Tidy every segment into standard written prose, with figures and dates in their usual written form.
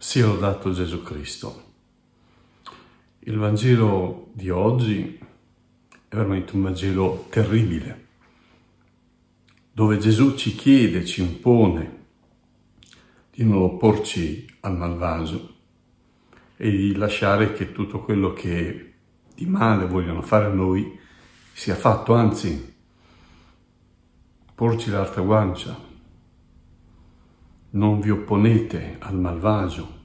Sia lodato Gesù Cristo. Il Vangelo di oggi è veramente un Vangelo terribile, dove Gesù ci chiede, ci impone di non opporci al malvagio e di lasciare che tutto quello che di male vogliono fare a noi sia fatto, anzi, porci l'altra guancia. Non vi opponete al malvagio.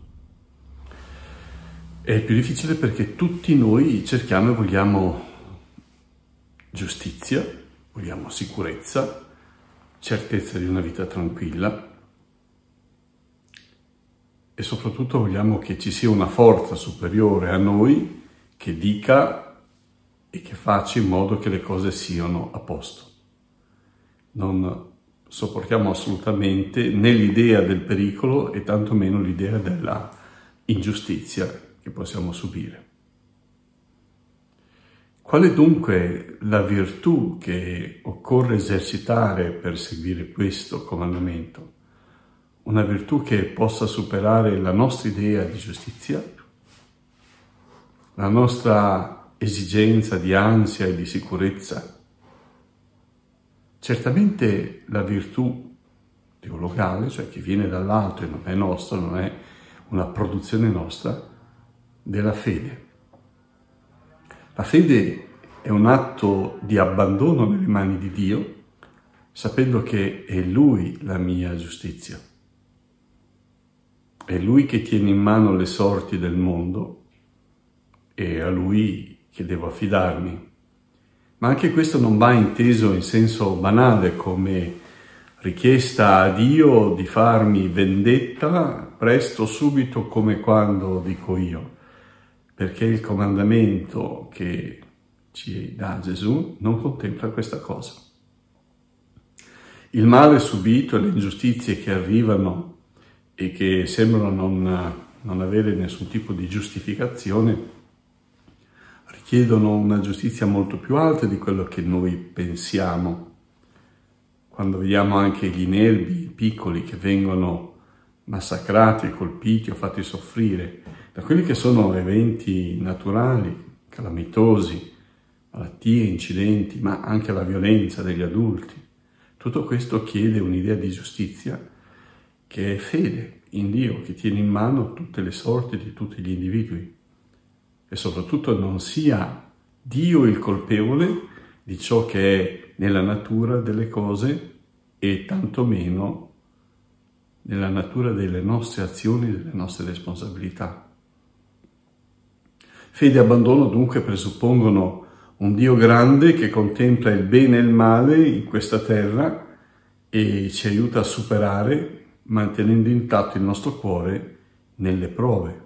È più difficile perché tutti noi cerchiamo e vogliamo giustizia, vogliamo sicurezza, certezza di una vita tranquilla e soprattutto vogliamo che ci sia una forza superiore a noi che dica e che faccia in modo che le cose siano a posto. Non sopportiamo assolutamente né l'idea del pericolo e tantomeno l'idea della ingiustizia che possiamo subire. Qual è dunque la virtù che occorre esercitare per seguire questo comandamento? Una virtù che possa superare la nostra idea di giustizia, la nostra esigenza di ansia e di sicurezza. Certamente la virtù teologale, cioè che viene dall'alto e non è nostra, non è una produzione nostra, della fede. La fede è un atto di abbandono nelle mani di Dio, sapendo che è Lui la mia giustizia. È Lui che tiene in mano le sorti del mondo e a Lui che devo affidarmi. Ma anche questo non va inteso in senso banale come richiesta a Dio di farmi vendetta presto, subito, come quando dico io, perché il comandamento che ci dà Gesù non contempla questa cosa. Il male subito e le ingiustizie che arrivano e che sembrano non avere nessun tipo di giustificazione richiedono una giustizia molto più alta di quello che noi pensiamo. Quando vediamo anche gli inermi piccoli che vengono massacrati, colpiti o fatti soffrire da quelli che sono eventi naturali, calamitosi, malattie, incidenti, ma anche la violenza degli adulti. Tutto questo chiede un'idea di giustizia che è fede in Dio, che tiene in mano tutte le sorti di tutti gli individui. E soprattutto non sia Dio il colpevole di ciò che è nella natura delle cose e tantomeno nella natura delle nostre azioni, delle nostre responsabilità. Fede e abbandono dunque presuppongono un Dio grande che contempla il bene e il male in questa terra e ci aiuta a superare, mantenendo intatto il nostro cuore nelle prove.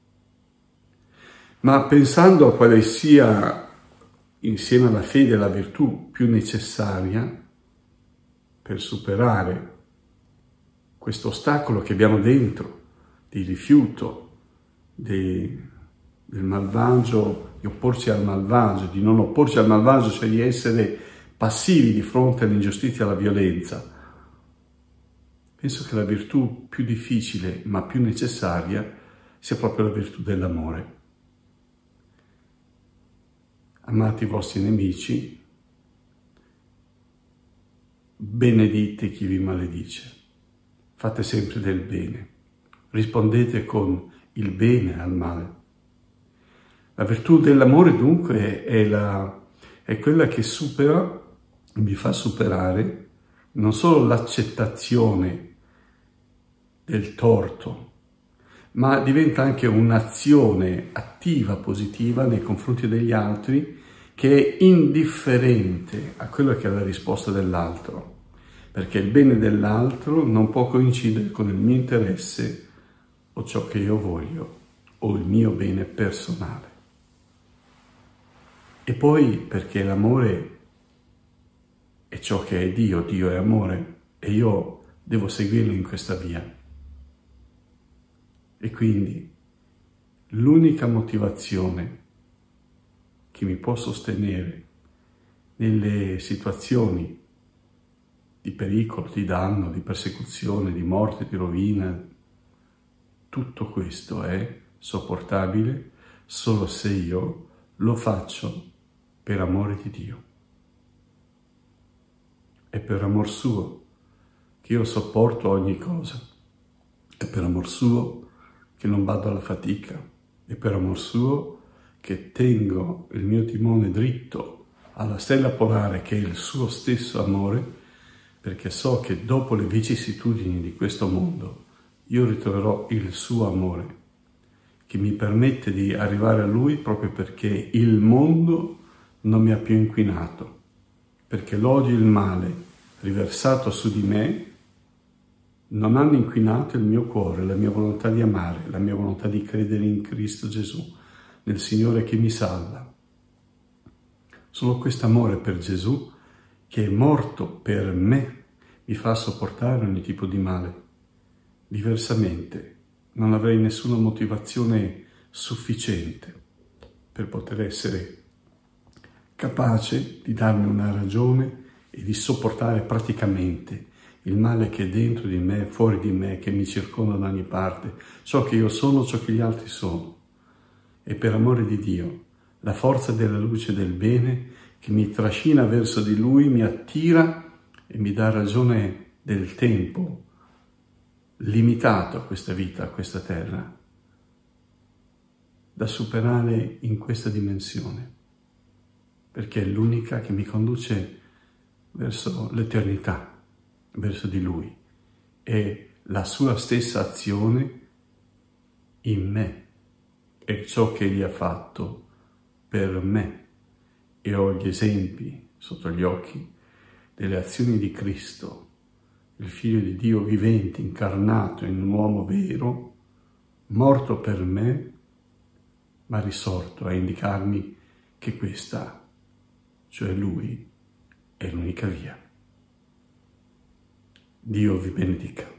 Ma pensando a quale sia, insieme alla fede, la virtù più necessaria per superare questo ostacolo che abbiamo dentro, di rifiuto, del malvagio, di opporci al malvagio, di non opporci al malvagio, cioè di essere passivi di fronte all'ingiustizia e alla violenza, penso che la virtù più difficile ma più necessaria sia proprio la virtù dell'amore. Amate i vostri nemici, benedite chi vi maledice, fate sempre del bene, rispondete con il bene al male. La virtù dell'amore dunque è quella che mi fa superare non solo l'accettazione del torto, ma diventa anche un'azione attiva, positiva nei confronti degli altri, che è indifferente a quello che è la risposta dell'altro, perché il bene dell'altro non può coincidere con il mio interesse o ciò che io voglio o il mio bene personale. E poi perché l'amore è ciò che è Dio, Dio è amore e io devo seguirlo in questa via. E quindi l'unica motivazione che mi può sostenere nelle situazioni di pericolo, di danno, di persecuzione, di morte, di rovina, tutto questo è sopportabile solo se io lo faccio per amore di Dio. È per amor suo che io sopporto ogni cosa. È per amor suo che non vado alla fatica. È per amor suo che tengo il mio timone dritto alla stella polare che è il suo stesso amore, perché so che dopo le vicissitudini di questo mondo io ritroverò il suo amore, che mi permette di arrivare a Lui proprio perché il mondo non mi ha più inquinato, perché l'odio e il male riversato su di me non hanno inquinato il mio cuore, la mia volontà di amare, la mia volontà di credere in Cristo Gesù, nel Signore che mi salva. Solo questo amore per Gesù, che è morto per me, mi fa sopportare ogni tipo di male. Diversamente non avrei nessuna motivazione sufficiente per poter essere capace di darmi una ragione e di sopportare praticamente il male che è dentro di me, fuori di me, che mi circonda da ogni parte, ciò che io sono, ciò che gli altri sono. E per amore di Dio, la forza della luce del bene che mi trascina verso di Lui, mi attira e mi dà ragione del tempo limitato a questa vita, a questa terra, da superare in questa dimensione, perché è l'unica che mi conduce verso l'eternità, verso di Lui, e la sua stessa azione in me è ciò che Egli ha fatto per me, e ho gli esempi sotto gli occhi delle azioni di Cristo, il Figlio di Dio vivente, incarnato in un uomo vero, morto per me, ma risorto a indicarmi che questa, cioè Lui, è l'unica via. Dio vi benedica.